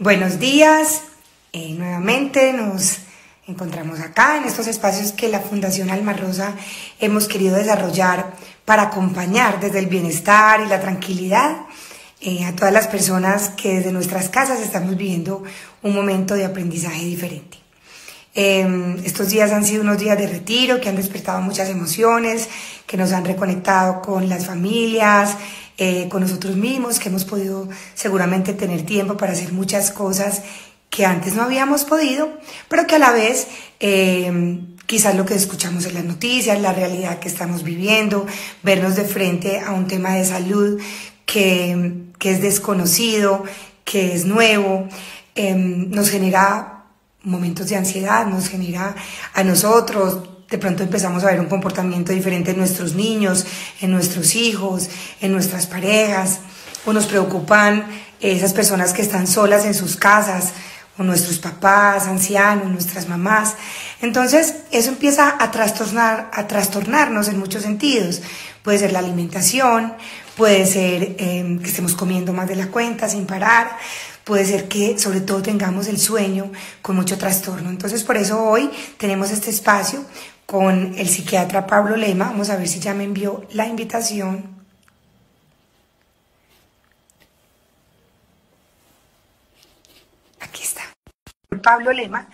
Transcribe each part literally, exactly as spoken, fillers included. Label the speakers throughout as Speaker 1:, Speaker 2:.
Speaker 1: Buenos días, eh, nuevamente nos encontramos acá en estos espacios que la Fundación Alma Rosa hemos querido desarrollar para acompañar desde el bienestar y la tranquilidad eh, a todas las personas que desde nuestras casas estamos viviendo un momento de aprendizaje diferente. Eh, estos días han sido unos días de retiro que han despertado muchas emociones, que nos han reconectado con las familias, eh, con nosotros mismos, que hemos podido seguramente tener tiempo para hacer muchas cosas que antes no habíamos podido, pero que a la vez eh, quizás lo que escuchamos en las noticias, la realidad que estamos viviendo, vernos de frente a un tema de salud que, que es desconocido, que es nuevo, eh, nos genera momentos de ansiedad, nos genera a nosotros, de pronto empezamos a ver un comportamiento diferente en nuestros niños, en nuestros hijos, en nuestras parejas, o nos preocupan esas personas que están solas en sus casas, o nuestros papás, ancianos, nuestras mamás. Entonces, eso empieza a trastornar, a trastornarnos en muchos sentidos. Puede ser la alimentación, puede ser eh, que estemos comiendo más de la cuenta sin parar, puede ser que sobre todo tengamos el sueño con mucho trastorno. Entonces, por eso hoy tenemos este espacio con el psiquiatra Pablo Lema. Vamos a ver si ya me envió la invitación. Aquí está. Pablo Lema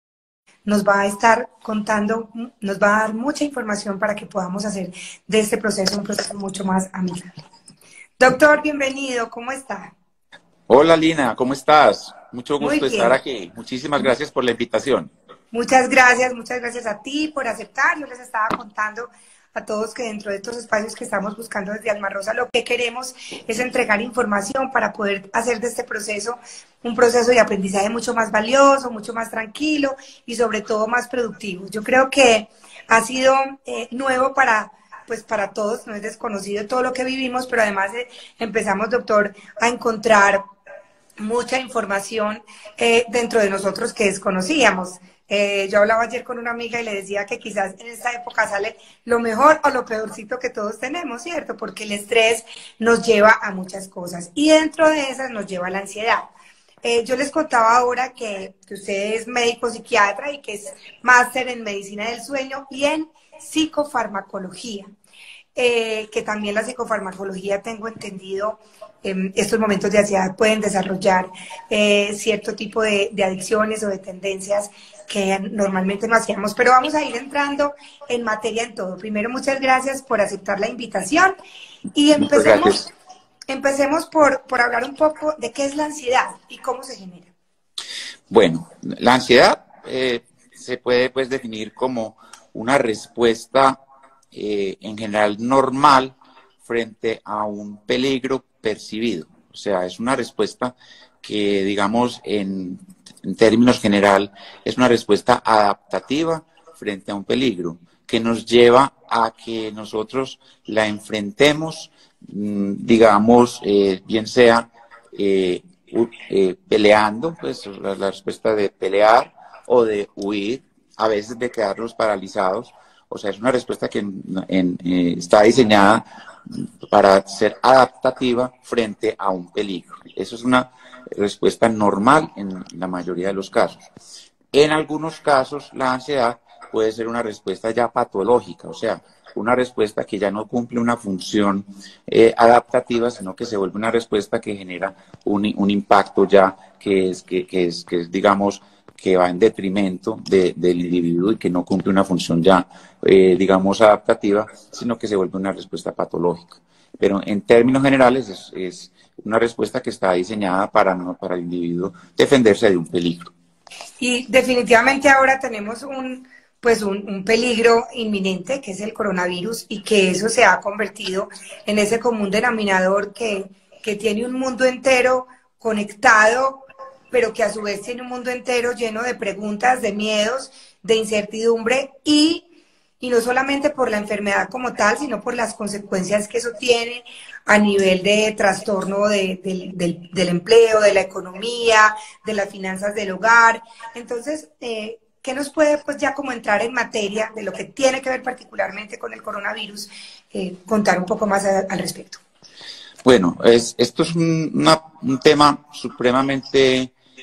Speaker 1: nos va a estar contando, nos va a dar mucha información para que podamos hacer de este proceso un proceso mucho más amigable. Doctor, bienvenido, ¿cómo está?
Speaker 2: Hola Lina, ¿cómo estás? Mucho
Speaker 1: Muy
Speaker 2: gusto
Speaker 1: bien.
Speaker 2: estar aquí. Muchísimas gracias por la invitación.
Speaker 1: Muchas gracias, muchas gracias a ti por aceptar. Yo les estaba contando a todos que dentro de estos espacios que estamos buscando desde Alma Rosa, lo que queremos es entregar información para poder hacer de este proceso un proceso de aprendizaje mucho más valioso, mucho más tranquilo y sobre todo más productivo. Yo creo que ha sido eh, nuevo para, pues para todos, no es desconocido todo lo que vivimos, pero además eh, empezamos, doctor, a encontrar mucha información eh, dentro de nosotros que desconocíamos. Eh, yo hablaba ayer con una amiga y le decía que quizás en esta época sale lo mejor o lo peorcito que todos tenemos, ¿cierto? Porque el estrés nos lleva a muchas cosas y dentro de esas nos lleva a la ansiedad. Eh, yo les contaba ahora que, que usted es médico psiquiatra y que es máster en medicina del sueño y en psicofarmacología. Eh, que también la psicofarmacología, tengo entendido, en estos momentos de ansiedad pueden desarrollar eh, cierto tipo de, de adicciones o de tendencias que normalmente no hacíamos, pero vamos a ir entrando en materia en todo. Primero, muchas gracias por aceptar la invitación y
Speaker 2: Muchas
Speaker 1: empecemos,
Speaker 2: gracias.
Speaker 1: empecemos por, por hablar un poco de qué es la ansiedad y cómo se genera.
Speaker 2: Bueno, la ansiedad eh, se puede pues definir como una respuesta eh, en general normal frente a un peligro percibido. O sea, es una respuesta que, digamos, en, en términos general, es una respuesta adaptativa frente a un peligro que nos lleva a que nosotros la enfrentemos, mmm, digamos, eh, bien sea eh, eh, peleando, pues la, la respuesta de pelear o de huir, a veces de quedarnos paralizados. O sea, es una respuesta que en, en, eh, está diseñada para ser adaptativa frente a un peligro. Eso es una respuesta normal en la mayoría de los casos. En algunos casos, la ansiedad puede ser una respuesta ya patológica, o sea, una respuesta que ya no cumple una función eh, adaptativa, sino que se vuelve una respuesta que genera un, un impacto ya que es, que, que es, que es, digamos, que va en detrimento de, del individuo y que no cumple una función ya, eh, digamos, adaptativa, sino que se vuelve una respuesta patológica. Pero en términos generales es, es una respuesta que está diseñada para, para el individuo defenderse de un peligro.
Speaker 1: Y definitivamente ahora tenemos un, pues un, un peligro inminente, que es el coronavirus, y que eso se ha convertido en ese común denominador que, que tiene un mundo entero conectado, pero que a su vez tiene un mundo entero lleno de preguntas, de miedos, de incertidumbre y, y no solamente por la enfermedad como tal, sino por las consecuencias que eso tiene a nivel de trastorno de, de, del, del empleo, de la economía, de las finanzas del hogar. Entonces, eh, ¿qué nos puede pues ya como entrar en materia de lo que tiene que ver particularmente con el coronavirus? Eh, contar un poco más a, al respecto.
Speaker 2: Bueno, es, esto es un, una, un tema supremamente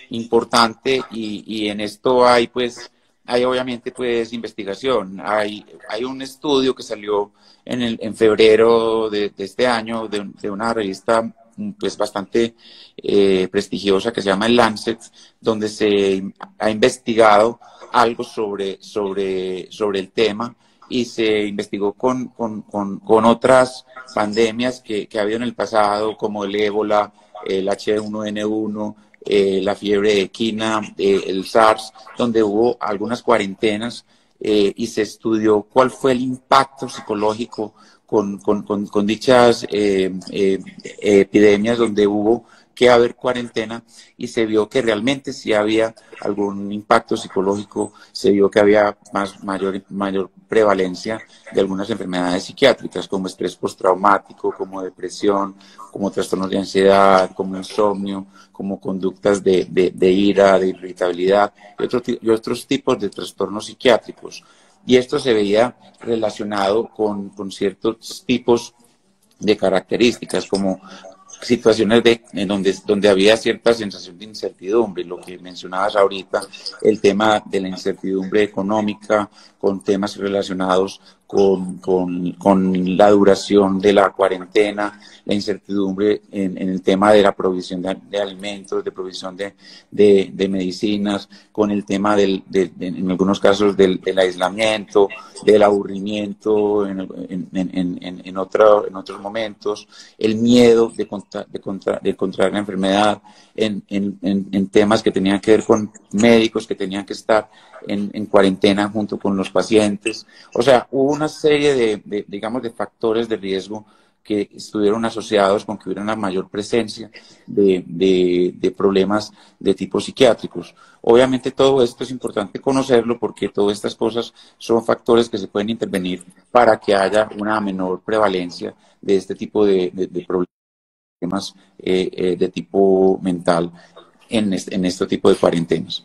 Speaker 2: importante y, y en esto hay pues, hay obviamente pues investigación. Hay, hay un estudio que salió en, el, en febrero de, de este año de, de una revista pues bastante eh, prestigiosa que se llama el Lancet, donde se ha investigado algo sobre, sobre, sobre el tema y se investigó con, con, con, con otras pandemias que, que ha habido en el pasado, como el ébola, el H uno N uno, eh, la fiebre equina, eh, el SARS, donde hubo algunas cuarentenas eh, y se estudió cuál fue el impacto psicológico con, con, con, con dichas eh, eh, epidemias donde hubo que haber cuarentena y se vio que realmente sí había algún impacto psicológico, se vio que había más, mayor, mayor prevalencia de algunas enfermedades psiquiátricas como estrés postraumático, como depresión, como trastornos de ansiedad, como insomnio, como conductas de, de, de ira, de irritabilidad y, otro, y otros tipos de trastornos psiquiátricos. Y esto se veía relacionado con, con ciertos tipos de características, como situaciones de, en donde, donde había cierta sensación de incertidumbre, lo que mencionabas ahorita, el tema de la incertidumbre económica, con temas relacionados con, con, con la duración de la cuarentena, la incertidumbre en, en el tema de la provisión de, de alimentos, de provisión de, de, de medicinas, con el tema del, de, de, en algunos casos del, del aislamiento, del aburrimiento en, en, en, en, en, otro, en otros momentos, el miedo de, contra, de, contra, de contraer la enfermedad, en, en, en, en temas que tenían que ver con médicos que tenían que estar en, en cuarentena junto con los pacientes. O sea, hubo una serie de, de, digamos, de factores de riesgo que estuvieron asociados con que hubiera una mayor presencia de, de, de problemas de tipo psiquiátricos. Obviamente todo esto es importante conocerlo porque todas estas cosas son factores que se pueden intervenir para que haya una menor prevalencia de este tipo de, de, de problemas eh, eh, de tipo mental en este, en este tipo de cuarentenas.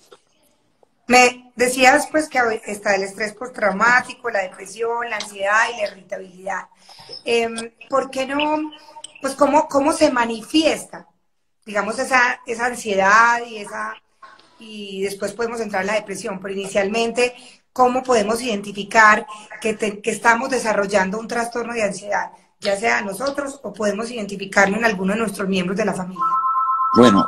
Speaker 1: Me decías pues que está el estrés postraumático, la depresión, la ansiedad y la irritabilidad. Eh, ¿Por qué no, pues cómo, cómo se manifiesta, digamos, esa, esa ansiedad y esa, y después podemos entrar en la depresión, pero inicialmente, ¿cómo podemos identificar que, te, que estamos desarrollando un trastorno de ansiedad, ya sea nosotros o podemos identificarlo en alguno de nuestros miembros de la familia?
Speaker 2: Bueno,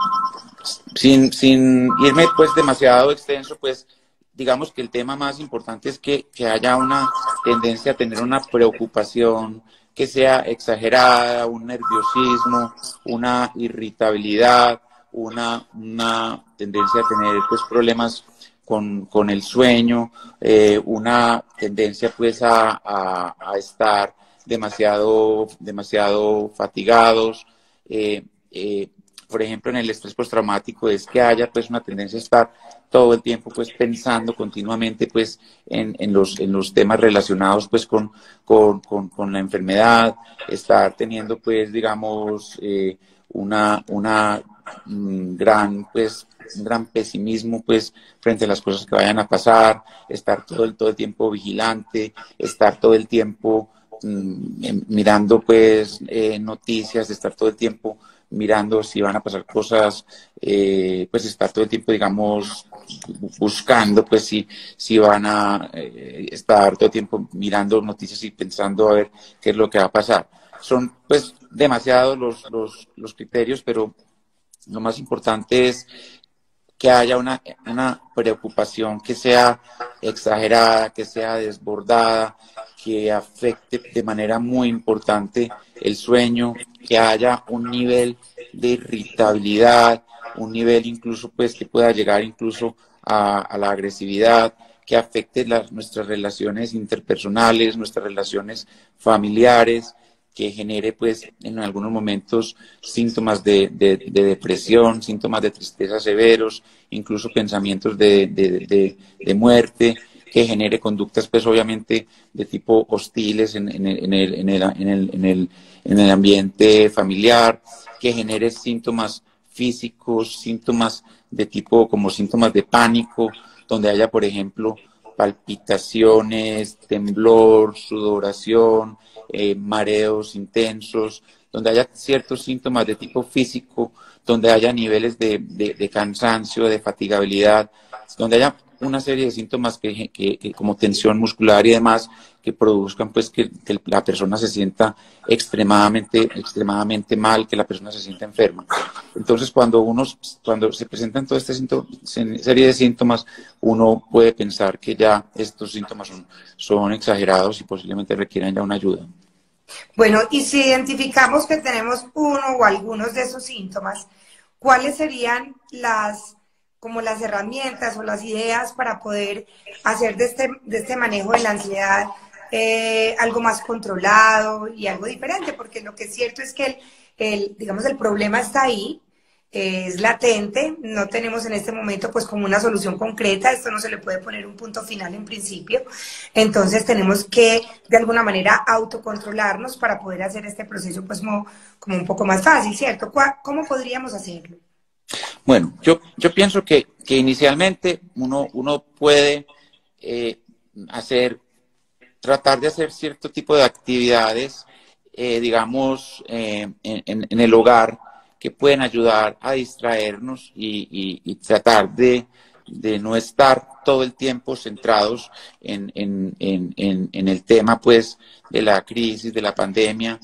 Speaker 2: sin, sin irme pues demasiado extenso, pues digamos que el tema más importante es que, que haya una tendencia a tener una preocupación que sea exagerada, un nerviosismo, una irritabilidad, una, una tendencia a tener pues problemas con, con el sueño, eh, una tendencia pues a, a, a estar demasiado, demasiado fatigados, eh, eh, por ejemplo, en el estrés postraumático es que haya pues una tendencia a estar todo el tiempo pues pensando continuamente pues en, en, los, en los temas relacionados pues con, con, con, con la enfermedad, estar teniendo pues digamos eh, una, una mm, gran pues un gran pesimismo pues frente a las cosas que vayan a pasar, estar todo el, todo el tiempo vigilante, estar todo el tiempo mm, mirando pues eh, noticias, estar todo el tiempo mirando si van a pasar cosas, eh, pues estar todo el tiempo, digamos, buscando, pues si, si van a eh, estar todo el tiempo mirando noticias y pensando a ver qué es lo que va a pasar. Son pues demasiados los, los, los criterios, pero lo más importante es que haya una, una preocupación que sea exagerada, que sea desbordada, que afecte de manera muy importante el sueño, que haya un nivel de irritabilidad, un nivel incluso pues que pueda llegar incluso a, a la agresividad, que afecte las, nuestras relaciones interpersonales, nuestras relaciones familiares, que genere pues en algunos momentos síntomas de, de, de depresión, síntomas de tristeza severos, incluso pensamientos de, de, de, de muerte, que genere conductas pues obviamente de tipo hostiles en, en, el, en, el, en, el, en, el, en, el, en el ambiente familiar, que genere síntomas físicos, síntomas de tipo como síntomas de pánico, donde haya por ejemplo palpitaciones, temblor, sudoración, eh, mareos intensos, donde haya ciertos síntomas de tipo físico, donde haya niveles de, de, de cansancio, de fatigabilidad, donde haya una serie de síntomas que, que, que como tensión muscular y demás, que produzcan pues que, que la persona se sienta extremadamente, extremadamente mal, que la persona se sienta enferma. Entonces, cuando uno, cuando se presentan toda esta serie de síntomas, uno puede pensar que ya estos síntomas son, son exagerados y posiblemente requieran ya una ayuda.
Speaker 1: Bueno, y si identificamos que tenemos uno o algunos de esos síntomas, ¿cuáles serían las, como las herramientas o las ideas para poder hacer de este, de este manejo de la ansiedad eh, algo más controlado y algo diferente? Porque lo que es cierto es que el, el, digamos, el problema está ahí, eh, es latente, no tenemos en este momento pues como una solución concreta, esto no se le puede poner un punto final en principio, entonces tenemos que de alguna manera autocontrolarnos para poder hacer este proceso pues como, como un poco más fácil, ¿cierto? ¿Cómo podríamos hacerlo?
Speaker 2: Bueno, yo, yo pienso que, que inicialmente uno, uno puede eh, hacer, tratar de hacer cierto tipo de actividades, eh, digamos, eh, en, en el hogar, que pueden ayudar a distraernos y, y, y tratar de, de no estar todo el tiempo centrados en, en, en, en, en el tema pues de la crisis, de la pandemia,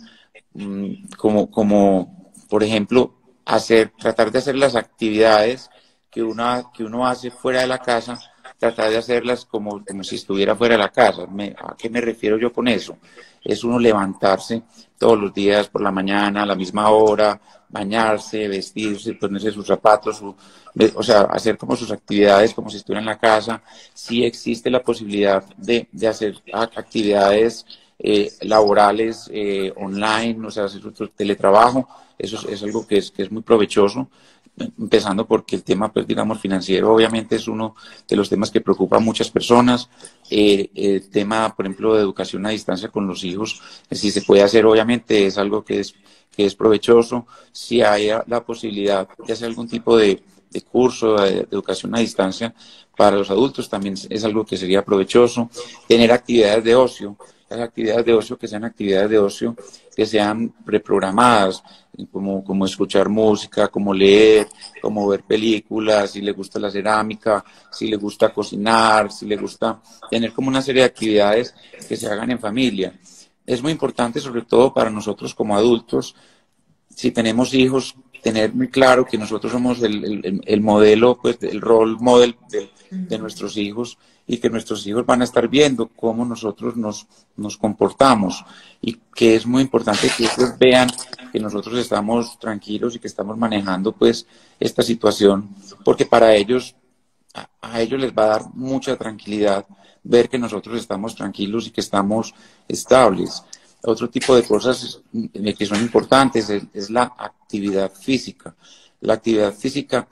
Speaker 2: como, como por ejemplo, hacer, tratar de hacer las actividades que, una, que uno hace fuera de la casa, tratar de hacerlas como, como si estuviera fuera de la casa. Me, ¿A qué me refiero yo con eso? Es uno levantarse todos los días por la mañana, a la misma hora, bañarse, vestirse, ponerse sus zapatos, su, o sea, hacer como sus actividades como si estuviera en la casa. Sí existe la posibilidad de, de hacer actividades eh, laborales eh, online, o sea, hacer otro teletrabajo. Eso es, es algo que es, que es muy provechoso, empezando porque el tema, pues digamos, financiero obviamente es uno de los temas que preocupa a muchas personas. Eh, el tema, por ejemplo, de educación a distancia con los hijos, si se puede hacer, obviamente es algo que es, que es provechoso. Si hay la posibilidad de hacer algún tipo de, de curso de, de educación a distancia para los adultos, también es algo que sería provechoso. Tener actividades de ocio, las actividades de ocio que sean actividades de ocio que sean preprogramadas, como, como escuchar música, como leer, como ver películas, si le gusta la cerámica, si le gusta cocinar, si le gusta tener como una serie de actividades que se hagan en familia. Es muy importante, sobre todo para nosotros como adultos, si tenemos hijos, tener muy claro que nosotros somos el, el, el modelo, pues el role model de, de nuestros hijos, y que nuestros hijos van a estar viendo cómo nosotros nos, nos comportamos, y que es muy importante que ellos vean que nosotros estamos tranquilos y que estamos manejando pues esta situación, porque para ellos, a, a ellos les va a dar mucha tranquilidad ver que nosotros estamos tranquilos y que estamos estables. Otro tipo de cosas que son importantes es, es la actividad física. La actividad física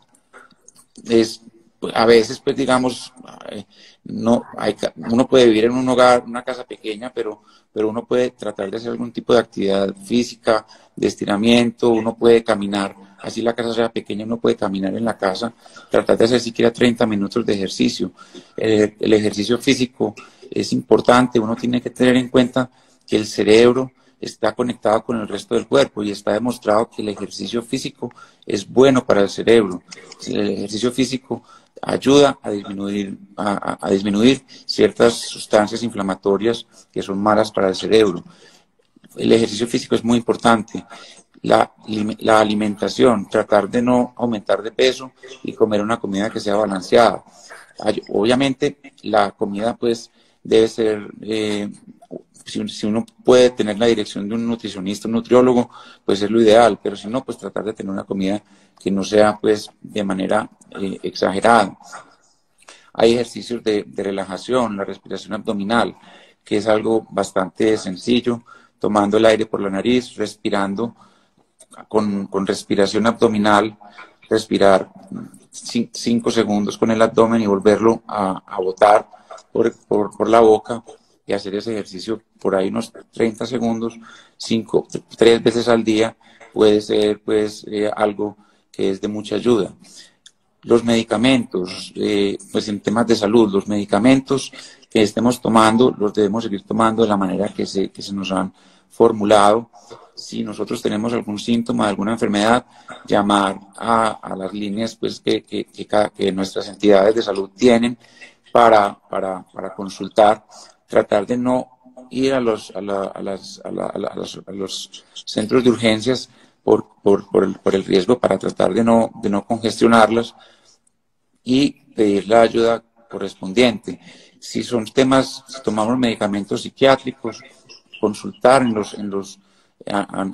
Speaker 2: es, a veces, pues digamos, no hay, uno puede vivir en un hogar, una casa pequeña, pero, pero uno puede tratar de hacer algún tipo de actividad física, de estiramiento, uno puede caminar, así la casa sea pequeña, uno puede caminar en la casa, tratar de hacer siquiera treinta minutos de ejercicio. El, el ejercicio físico es importante, uno tiene que tener en cuenta que el cerebro está conectado con el resto del cuerpo, y está demostrado que el ejercicio físico es bueno para el cerebro. El ejercicio físico ayuda a disminuir, a, a disminuir ciertas sustancias inflamatorias que son malas para el cerebro. El ejercicio físico es muy importante. La, la alimentación, tratar de no aumentar de peso y comer una comida que sea balanceada. Obviamente la comida pues debe ser... Eh, Si, si uno puede tener la dirección de un nutricionista, un nutriólogo, pues es lo ideal, pero si no, pues tratar de tener una comida que no sea pues de manera eh, exagerada. Hay ejercicios de, de relajación, la respiración abdominal, que es algo bastante sencillo, tomando el aire por la nariz, respirando con, con respiración abdominal, respirar cinco segundos con el abdomen y volverlo a, a botar por, por, por la boca, y hacer ese ejercicio por ahí unos treinta segundos, cinco, tres veces al día, puede ser pues eh, algo que es de mucha ayuda. Los medicamentos, eh, pues en temas de salud, los medicamentos que estemos tomando los debemos seguir tomando de la manera que se, que se nos han formulado. Si nosotros tenemos algún síntoma, alguna enfermedad, llamar a, a las líneas pues, que, que, que, que nuestras entidades de salud tienen para, para, para consultar, tratar de no ir a los, a la, a las, a la, a la, a los, a los centros de urgencias por, por, por, el, por el riesgo, para tratar de no, de no congestionarlos y pedir la ayuda correspondiente. Si son temas, si tomamos medicamentos psiquiátricos, consultar en los, en los A, a,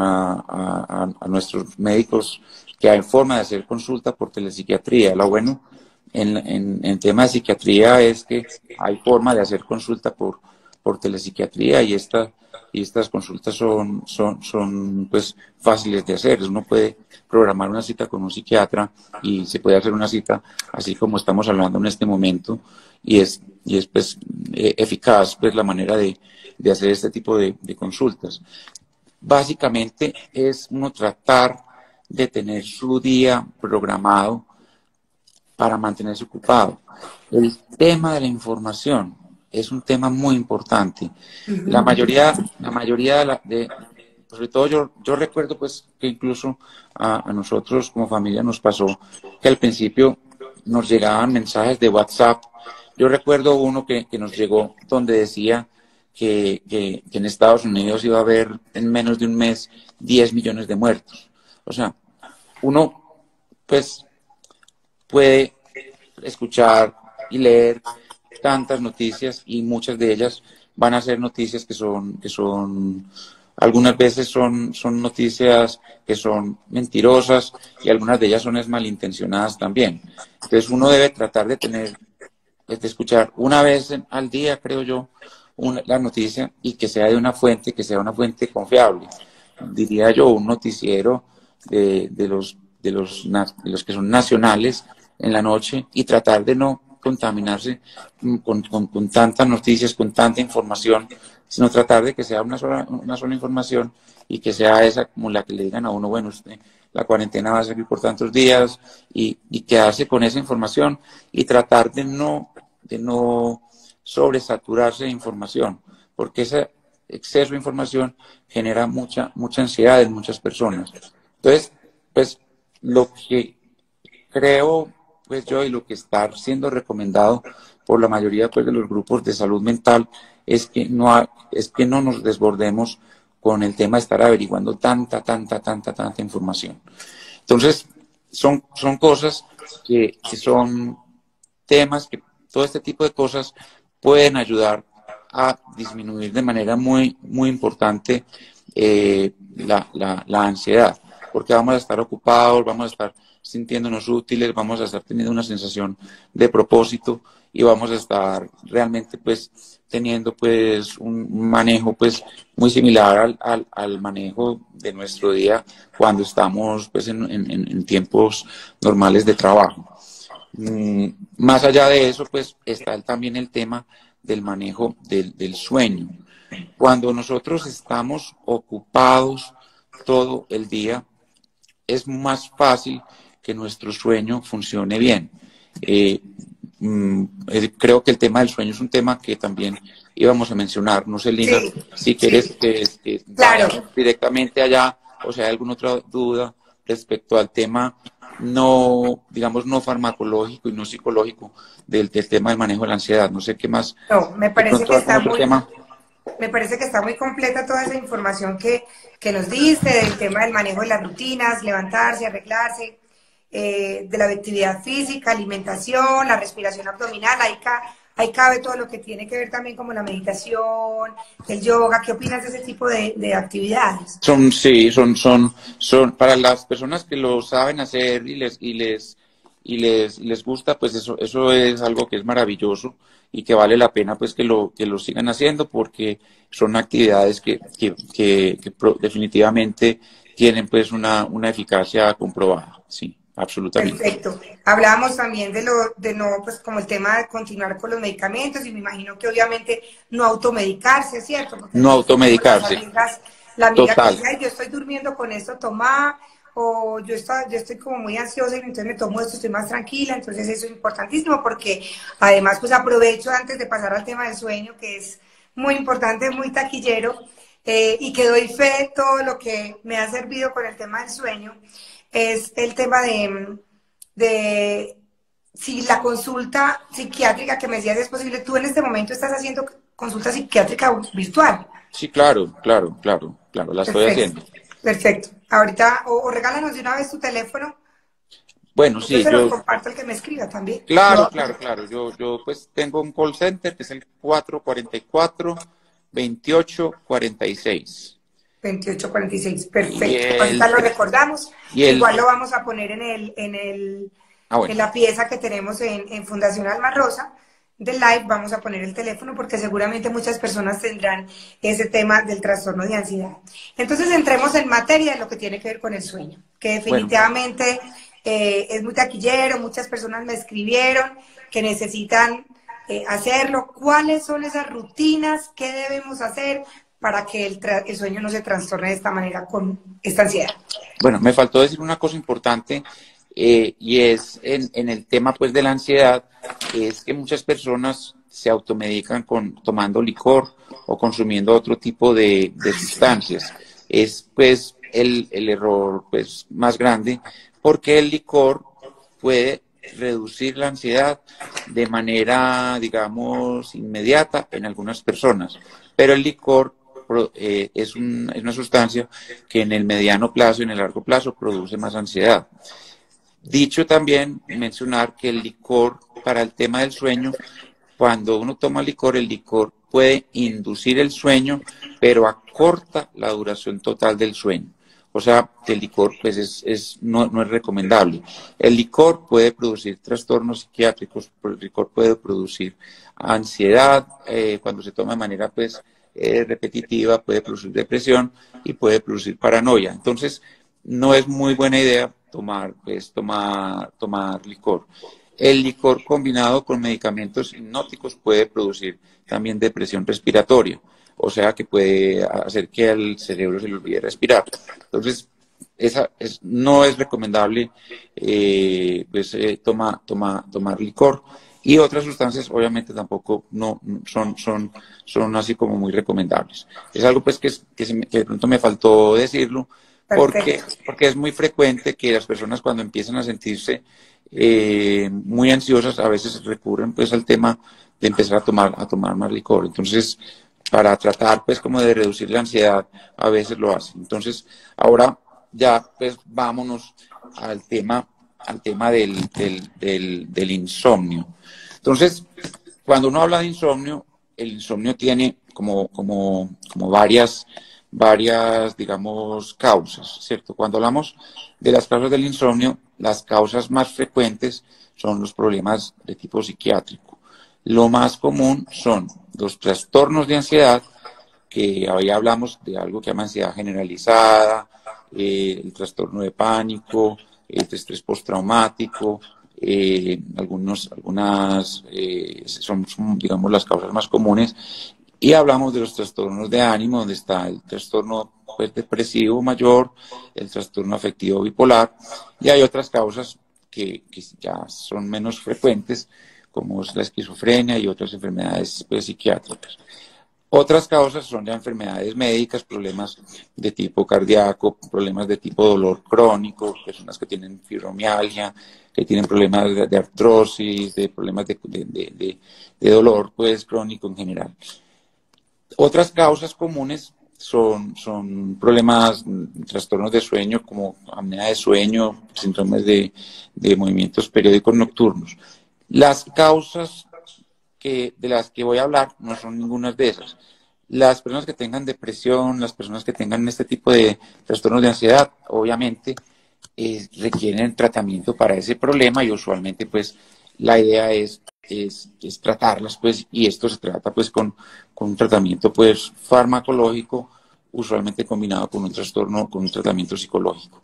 Speaker 2: a, a, a nuestros médicos, que hay forma de hacer consulta por telepsiquiatría. Lo bueno en, en, en tema de psiquiatría es que hay forma de hacer consulta por, por telepsiquiatría y, esta, y estas consultas son, son, son pues, fáciles de hacer. Uno puede programar una cita con un psiquiatra y se puede hacer una cita así como estamos hablando en este momento, y es, y es pues, eficaz pues, la manera de, de hacer este tipo de, de consultas. Básicamente es uno tratar de tener su día programado para mantenerse ocupado. El tema de la información es un tema muy importante. La mayoría, la mayoría de, la, de sobre todo yo, yo recuerdo pues que incluso a, a nosotros como familia nos pasó que al principio nos llegaban mensajes de WhatsApp. Yo recuerdo uno que, que nos llegó donde decía Que, que, que en Estados Unidos iba a haber en menos de un mes diez millones de muertos. O sea, uno pues puede escuchar y leer tantas noticias y muchas de ellas van a ser noticias que son, que son algunas veces son, son noticias que son mentirosas y algunas de ellas son es malintencionadas también. Entonces uno debe tratar de tener, de escuchar una vez al día, creo yo, Una, la noticia, y que sea de una fuente, que sea una fuente confiable. Diría yo, un noticiero de, de, los, de, los, de los que son nacionales en la noche, y tratar de no contaminarse con, con, con tantas noticias, con tanta información, sino tratar de que sea una sola, una sola información y que sea esa como la que le digan a uno, bueno, usted, la cuarentena va a seguir por tantos días, y, y quedarse con esa información y tratar de no, de no sobresaturarse de información, porque ese exceso de información genera mucha, mucha ansiedad en muchas personas. Entonces, pues lo que creo pues yo y lo que está siendo recomendado por la mayoría pues de los grupos de salud mental es que no, ha, es que no nos desbordemos con el tema de estar averiguando tanta, tanta, tanta, tanta información. Entonces, son, son cosas que, que son temas que todo este tipo de cosas pueden ayudar a disminuir de manera muy, muy importante eh, la, la, la ansiedad, porque vamos a estar ocupados, vamos a estar sintiéndonos útiles, vamos a estar teniendo una sensación de propósito y vamos a estar realmente pues teniendo pues un manejo pues muy similar al, al, al manejo de nuestro día cuando estamos pues en, en, en tiempos normales de trabajo. Mm, más allá de eso, pues está el, también el tema del manejo del, del sueño. Cuando nosotros estamos ocupados todo el día, es más fácil que nuestro sueño funcione bien. Eh, mm, eh, creo que el tema del sueño es un tema que también íbamos a mencionar. No sé, Lina, sí, si quieres sí. que, que
Speaker 1: claro.
Speaker 2: vayamos directamente allá, o sea, hay alguna otra duda respecto al tema no, digamos, no farmacológico y no psicológico del, del tema del manejo de la ansiedad. No sé qué más.
Speaker 1: No, me parece que está muy,
Speaker 2: tema.
Speaker 1: me parece que está muy completa toda esa información que, que nos diste del tema del manejo de las rutinas, levantarse, arreglarse, eh, de la actividad física, alimentación, la respiración abdominal. Ahí, ca, ahí cabe todo lo que tiene que ver también como la meditación, el yoga. ¿Qué opinas de ese tipo de, de actividades?
Speaker 2: Son, sí, son, son, son para las personas que lo saben hacer y les, y les, y les, y les gusta, pues eso, eso es algo que es maravilloso y que vale la pena pues que lo, que lo sigan haciendo, porque son actividades que, que, que, que pro, definitivamente tienen pues una, una eficacia comprobada, sí. Absolutamente.
Speaker 1: Perfecto. Hablábamos también de lo, de no, pues como el tema de continuar con los medicamentos, y me imagino que obviamente no automedicarse, ¿cierto? Porque
Speaker 2: no automedicarse.
Speaker 1: Amigas, la amiga
Speaker 2: Total.
Speaker 1: que dice, yo estoy durmiendo con esto, toma, o yo estoy, yo estoy como muy ansiosa y entonces me tomo esto, estoy más tranquila. Entonces eso es importantísimo, porque además pues aprovecho antes de pasar al tema del sueño, que es muy importante, muy taquillero. eh, y que doy fe de todo lo que me ha servido con el tema del sueño, es el tema de, de si la consulta psiquiátrica que me decías es posible. Tú en este momento estás haciendo consulta psiquiátrica virtual.
Speaker 2: Sí, claro, claro, claro, claro, la estoy
Speaker 1: Perfecto,
Speaker 2: haciendo.
Speaker 1: perfecto. Ahorita, o, o regálanos de una vez tu teléfono.
Speaker 2: Bueno,
Speaker 1: Yo
Speaker 2: sí,
Speaker 1: se los
Speaker 2: yo,
Speaker 1: comparto el que me escriba también.
Speaker 2: claro,
Speaker 1: Lo,
Speaker 2: claro, claro, yo, yo pues tengo un call center que es el cuatro cuatro cuatro, veintiocho cuarenta y seis.
Speaker 1: veintiocho cuarenta y seis,
Speaker 2: Y
Speaker 1: perfecto. Ahorita
Speaker 2: el,
Speaker 1: lo recordamos.
Speaker 2: y el,
Speaker 1: Igual lo vamos a poner en el, en el,
Speaker 2: ah,
Speaker 1: en
Speaker 2: bueno,
Speaker 1: la pieza que tenemos en, en Fundación Alma Rosa del live. Vamos a poner el teléfono porque seguramente muchas personas tendrán ese tema del trastorno de ansiedad. Entonces entremos en materia de lo que tiene que ver con el sueño, que
Speaker 2: bueno,
Speaker 1: definitivamente eh, es muy taquillero. Muchas personas me escribieron que necesitan eh, hacerlo. ¿Cuáles son esas rutinas? ¿Qué debemos hacer para que el, el sueño no se trastorne de esta manera con esta ansiedad?
Speaker 2: bueno, me faltó decir una cosa importante eh, y es en, en el tema pues de la ansiedad, es que muchas personas se automedican con tomando licor o consumiendo otro tipo de, de sustancias. Es pues el, el error pues más grande porque el licor puede reducir la ansiedad de manera, digamos, inmediata en algunas personas, pero el licor eh, es, un, es una sustancia que en el mediano plazo y en el largo plazo produce más ansiedad. Dicho también, mencionar que el licor para el tema del sueño, cuando uno toma licor, el licor puede inducir el sueño, pero acorta la duración total del sueño. O sea, que el licor pues es, es, no, no es recomendable. El licor puede producir trastornos psiquiátricos, el licor puede producir ansiedad, eh, cuando se toma de manera pues eh, repetitiva, puede producir depresión y puede producir paranoia. Entonces, no es muy buena idea tomar, pues, tomar, tomar licor. El licor combinado con medicamentos hipnóticos puede producir también depresión respiratoria, o sea que puede hacer que al cerebro se le olvide respirar. Entonces, esa es, no es recomendable eh, pues, eh, toma, toma, tomar licor. Y otras sustancias obviamente tampoco no, son, son, son así como muy recomendables. Es algo pues que, que, se me, que de pronto me faltó decirlo, porque,
Speaker 1: Perfecto.
Speaker 2: porque es muy frecuente que las personas cuando empiezan a sentirse eh, muy ansiosas a veces recurren pues al tema de empezar a tomar, a tomar más licor. Entonces, para tratar pues como de reducir la ansiedad, a veces lo hacen. Entonces, ahora ya pues vámonos al tema, al tema del, del, del, del insomnio. Entonces, cuando uno habla de insomnio, el insomnio tiene como, como, como varias, varias, digamos, causas, ¿cierto? Cuando hablamos de las causas del insomnio, las causas más frecuentes son los problemas de tipo psiquiátrico. Lo más común son los trastornos de ansiedad, que ahí hablamos de algo que llama ansiedad generalizada, eh, el trastorno de pánico, el estrés postraumático, eh, algunos, algunas eh, son, son, digamos, las causas más comunes. Y hablamos de los trastornos de ánimo, donde está el trastorno pues, depresivo mayor, el trastorno afectivo bipolar, y hay otras causas que, que ya son menos frecuentes, como es la esquizofrenia y otras enfermedades pues, psiquiátricas. Otras causas son ya enfermedades médicas, problemas de tipo cardíaco, problemas de tipo dolor crónico, personas que tienen fibromialgia, que tienen problemas de, de artrosis, de problemas de, de, de, de dolor pues, crónico en general. Otras causas comunes son, son problemas, trastornos de sueño como apnea de sueño, síndromes de, de movimientos periódicos nocturnos. Las causas que, de las que voy a hablar no son ninguna de esas. Las personas que tengan depresión, las personas que tengan este tipo de trastornos de ansiedad, obviamente eh, requieren tratamiento para ese problema y usualmente pues la idea es Es, es, tratarlas, pues, y esto se trata, pues, con, con un tratamiento, pues, farmacológico, usualmente combinado con un trastorno, con un tratamiento psicológico.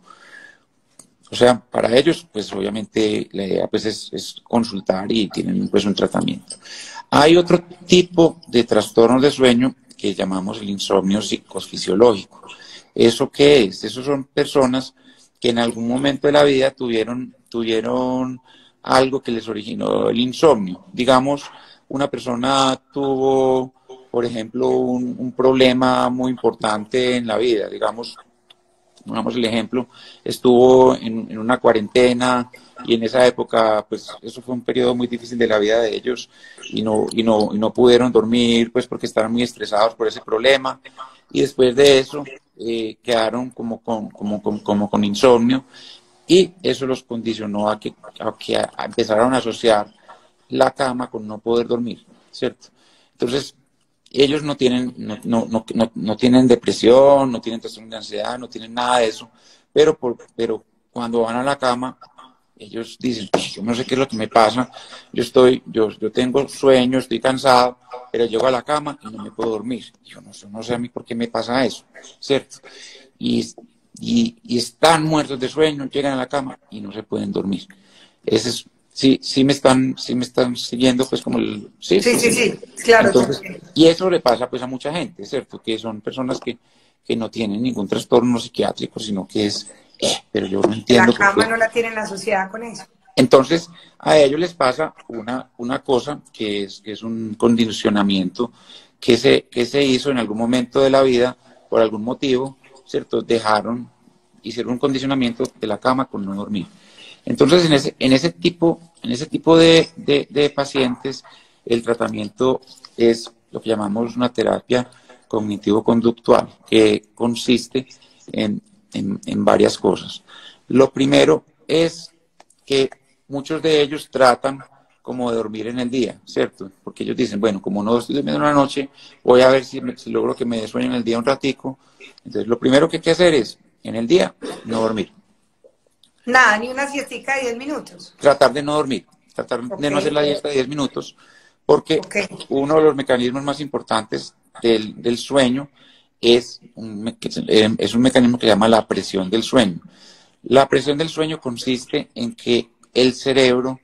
Speaker 2: O sea, para ellos, pues, obviamente, la idea, pues, es, es consultar y tienen, pues, un tratamiento. Hay otro tipo de trastornos de sueño que llamamos el insomnio psicofisiológico. ¿Eso qué es? Esos son personas que en algún momento de la vida tuvieron, tuvieron algo que les originó el insomnio. Digamos, una persona tuvo por ejemplo, un, un problema muy importante en la vida, digamos, pongamos el ejemplo, estuvo en, en una cuarentena y en esa época, pues eso fue un periodo muy difícil de la vida de ellos y no, y no, y no pudieron dormir, pues porque estaban muy estresados por ese problema y después de eso eh, quedaron como con, como, como, como con insomnio y eso los condicionó a que, a que a, a empezaron a asociar la cama con no poder dormir, ¿cierto? Entonces, ellos no tienen, no, no, no, no, no tienen depresión, no tienen trastorno de ansiedad, no tienen nada de eso, pero, por, pero cuando van a la cama, ellos dicen, pues, yo no sé qué es lo que me pasa, yo estoy, yo, yo tengo sueño, estoy cansado, pero llego a la cama y no me puedo dormir. Yo no sé, no sé a mí por qué me pasa eso, ¿cierto? Y, y, y están muertos de sueño, llegan a la cama y no se pueden dormir. Ese es, sí, sí me están, sí me están siguiendo, pues como el, sí,
Speaker 1: Sí,
Speaker 2: pues,
Speaker 1: sí, sí, claro.
Speaker 2: entonces, y eso le pasa pues a mucha gente, ¿cierto? Que son personas que, que no tienen ningún trastorno psiquiátrico, sino que es, eh, pero yo no entiendo
Speaker 1: La
Speaker 2: por
Speaker 1: cama
Speaker 2: qué.
Speaker 1: no la tienen asociada con eso.
Speaker 2: Entonces, a ellos les pasa una, una cosa que es, que es un condicionamiento que se, que se hizo en algún momento de la vida, por algún motivo, ¿cierto? Dejaron, hicieron un condicionamiento de la cama con no dormir. Entonces, en ese, en ese tipo, en ese tipo de, de, de pacientes, el tratamiento es lo que llamamos una terapia cognitivo-conductual, que consiste en, en, en varias cosas. Lo primero es que muchos de ellos tratan como de dormir en el día, ¿cierto? Porque ellos dicen, bueno, como no estoy durmiendo en la noche, voy a ver si, me, si logro que me dé sueño en el día un ratico. Entonces, lo primero que hay que hacer es, en el día, no dormir.
Speaker 1: Nada, ni una siestica de diez minutos.
Speaker 2: Tratar de no dormir, tratar
Speaker 1: Ok,
Speaker 2: de no hacer la siesta de diez minutos, porque
Speaker 1: ok.
Speaker 2: uno de los mecanismos más importantes del, del sueño es un, es un mecanismo que se llama la presión del sueño. La presión del sueño consiste en que el cerebro,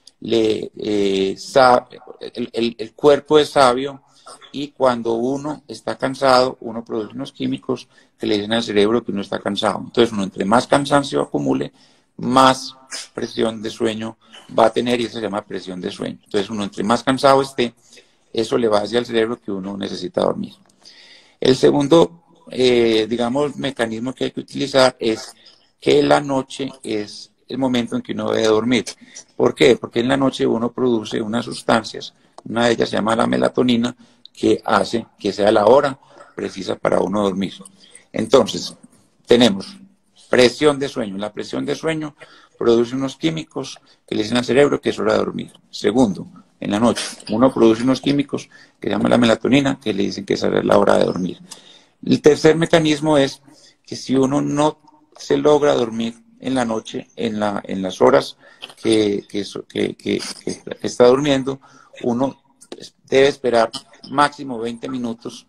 Speaker 2: le, eh, sabe, el, el, el cuerpo es sabio y cuando uno está cansado, uno produce unos químicos que le dicen al cerebro que uno está cansado. Entonces, uno entre más cansancio acumule, más presión de sueño va a tener y eso se llama presión de sueño. Entonces, uno entre más cansado esté, eso le va a decir al cerebro que uno necesita dormir. El segundo, eh, digamos, mecanismo que hay que utilizar es que la noche es el momento en que uno debe dormir. ¿Por qué? Porque en la noche uno produce unas sustancias, una de ellas se llama la melatonina, que hace que sea la hora precisa para uno dormir. Entonces, tenemos presión de sueño. La presión de sueño produce unos químicos que le dicen al cerebro que es hora de dormir. Segundo, en la noche, uno produce unos químicos que se llama la melatonina, que le dicen que esa es la hora de dormir. El tercer mecanismo es que si uno no se logra dormir en la noche, en, la, en las horas que, que, que, que, que está durmiendo, uno debe esperar máximo veinte minutos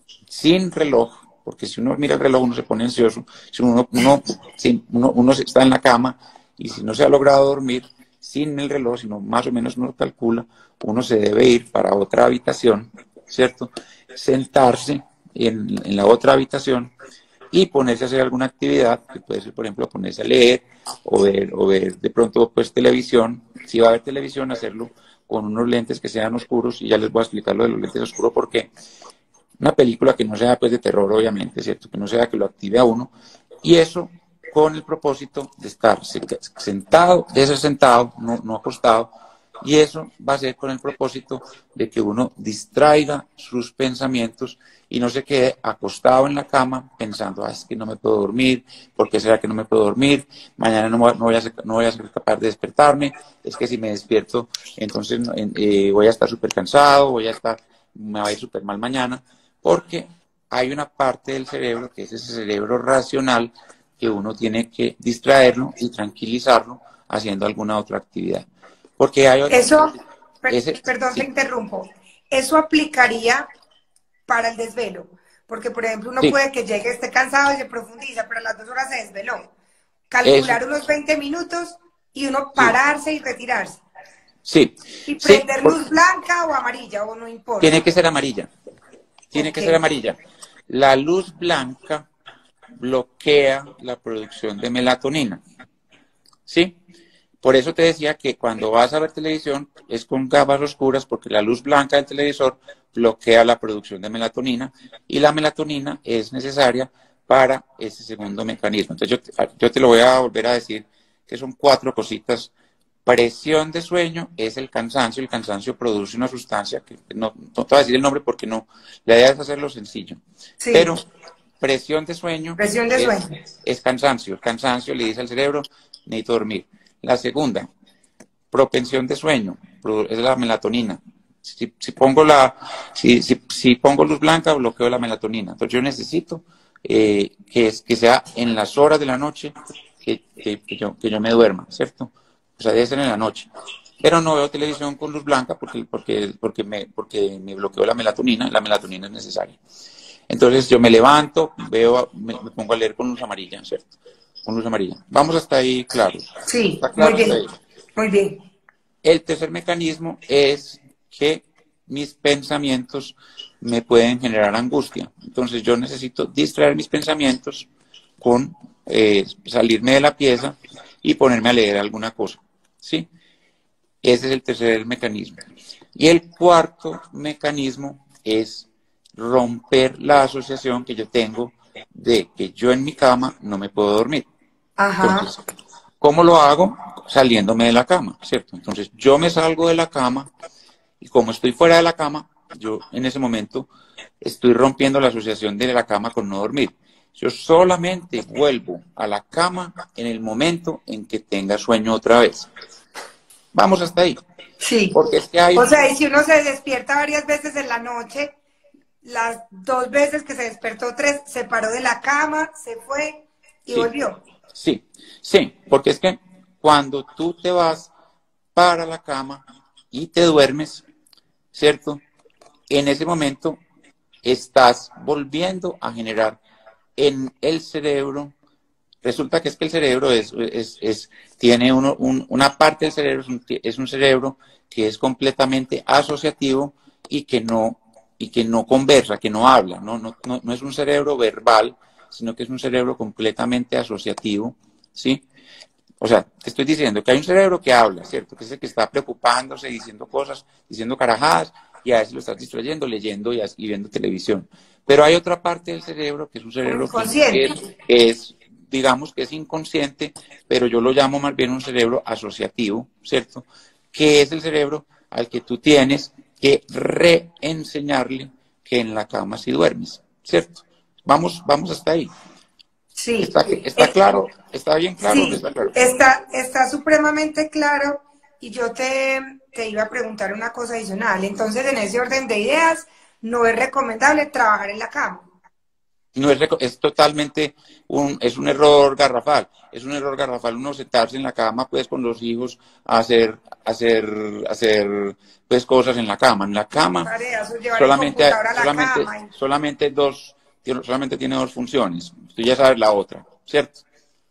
Speaker 2: sin reloj, porque si uno mira el reloj uno se pone ansioso, si uno, uno, si uno, uno está en la cama y si no se ha logrado dormir sin el reloj, sino más o menos uno calcula, uno se debe ir para otra habitación, ¿cierto? Sentarse en, en la otra habitación y ponerse a hacer alguna actividad, que puede ser, por ejemplo, ponerse a leer o ver, o ver de pronto pues televisión. Si va a ver televisión, hacerlo con unos lentes que sean oscuros, y ya les voy a explicar lo de los lentes oscuros porque una película que no sea pues de terror, obviamente, ¿cierto? Que no sea que lo active a uno, y eso con el propósito de estar sentado, de ser sentado, no, no acostado, y eso va a ser con el propósito de que uno distraiga sus pensamientos y no se quede acostado en la cama pensando, ah, es que no me puedo dormir, ¿por qué será que no me puedo dormir? Mañana no voy a, no voy a, ser, no voy a ser capaz de despertarme, es que si me despierto, entonces eh, voy a estar súper cansado, voy a estar, me va a ir súper mal mañana, porque hay una parte del cerebro, que es ese cerebro racional, que uno tiene que distraerlo y tranquilizarlo haciendo alguna otra actividad. Porque hay otra...
Speaker 1: Eso, per,
Speaker 2: ese,
Speaker 1: perdón,
Speaker 2: sí,
Speaker 1: te interrumpo. Eso aplicaría para el desvelo. Porque, por ejemplo, uno
Speaker 2: sí,
Speaker 1: puede que llegue, esté cansado y se profundiza, pero a las dos horas se desveló.
Speaker 2: eso,
Speaker 1: Calcular unos veinte minutos y uno
Speaker 2: sí,
Speaker 1: pararse y retirarse.
Speaker 2: sí,
Speaker 1: Y
Speaker 2: sí,
Speaker 1: prender
Speaker 2: por,
Speaker 1: luz blanca o amarilla, o no
Speaker 2: tiene
Speaker 1: importa.
Speaker 2: que ser amarilla, tiene
Speaker 1: Ok.
Speaker 2: que ser amarilla. La luz blanca bloquea la producción de melatonina, ¿sí? Por eso te decía que cuando vas a ver televisión es con gafas oscuras porque la luz blanca del televisor bloquea la producción de melatonina y la melatonina es necesaria para ese segundo mecanismo. Entonces yo te, yo te lo voy a volver a decir que son cuatro cositas. Presión de sueño es el cansancio. El cansancio produce una sustancia que no, no te voy a decir el nombre porque no, la idea es hacerlo sencillo.
Speaker 1: Sí.
Speaker 2: Pero presión de sueño,
Speaker 1: presión de
Speaker 2: es,
Speaker 1: sueño.
Speaker 2: es cansancio. El cansancio le dice al cerebro, necesito dormir. La segunda, propensión de sueño, es la melatonina. Si, si, pongo la, si, si, si pongo luz blanca, bloqueo la melatonina. Entonces yo necesito eh, que, es, que sea en las horas de la noche que, que, que, yo, que yo me duerma, ¿cierto? O sea, debe ser en la noche. Pero no veo televisión con luz blanca porque, porque, porque, me, porque me bloqueo la melatonina. La melatonina es necesaria. Entonces yo me levanto, veo, me, me pongo a leer con luz amarilla, ¿cierto? Con luz amarilla. Vamos hasta ahí, claro.
Speaker 1: Sí,
Speaker 2: ¿Está claro?
Speaker 1: muy bien. Muy bien.
Speaker 2: El tercer mecanismo es que mis pensamientos me pueden generar angustia. Entonces yo necesito distraer mis pensamientos con eh, salirme de la pieza y ponerme a leer alguna cosa. ¿Sí? Ese es el tercer mecanismo. Y el cuarto mecanismo es romper la asociación que yo tengo de que yo en mi cama no me puedo dormir.
Speaker 1: Ajá.
Speaker 2: Entonces, ¿cómo lo hago? Saliéndome de la cama, ¿cierto? Entonces, yo me salgo de la cama y como estoy fuera de la cama, yo en ese momento estoy rompiendo la asociación de la cama con no dormir. Yo solamente vuelvo a la cama en el momento en que tenga sueño otra vez. Vamos hasta ahí.
Speaker 1: Sí.
Speaker 2: Porque es que hay...
Speaker 1: O sea, y si uno se despierta varias veces en la noche, las dos veces que se despertó, tres, se paró de la cama, se fue y
Speaker 2: sí,
Speaker 1: volvió.
Speaker 2: Sí, sí, porque es que cuando tú te vas para la cama y te duermes, ¿cierto? En ese momento estás volviendo a generar en el cerebro. Resulta que es que el cerebro es, es, es, tiene uno, un, una parte del cerebro, es un, es un cerebro que es completamente asociativo y que no, y que no conversa, que no habla, ¿no? No, no, no es un cerebro verbal, sino que es un cerebro completamente asociativo, ¿sí? O sea, te estoy diciendo que hay un cerebro que habla, ¿cierto? Que es el que está preocupándose, diciendo cosas, diciendo carajadas, y a veces lo estás distrayendo, leyendo y, y viendo televisión. Pero hay otra parte del cerebro que es un cerebro que es, que es, digamos que es inconsciente, pero yo lo llamo más bien un cerebro asociativo, ¿cierto? Que es el cerebro al que tú tienes que reenseñarle que en la cama sí duermes, ¿cierto? Vamos, vamos hasta ahí.
Speaker 1: Sí.
Speaker 2: ¿Está, está
Speaker 1: es,
Speaker 2: claro? ¿Está bien claro?
Speaker 1: Sí,
Speaker 2: ¿No está claro?
Speaker 1: Está, está supremamente claro. Y yo te, te iba a preguntar una cosa adicional. Entonces, en ese orden de ideas, no es recomendable trabajar en la cama.
Speaker 2: No es, es totalmente un, es un error garrafal. Es un error garrafal uno sentarse en la cama, pues, con los hijos a hacer, hacer, hacer, pues, cosas en la cama. En la cama,
Speaker 1: Tareas, llevar
Speaker 2: solamente,
Speaker 1: el computador a la
Speaker 2: solamente,
Speaker 1: cama.
Speaker 2: solamente dos, solamente tiene dos funciones. Tú ya sabes la otra, ¿cierto?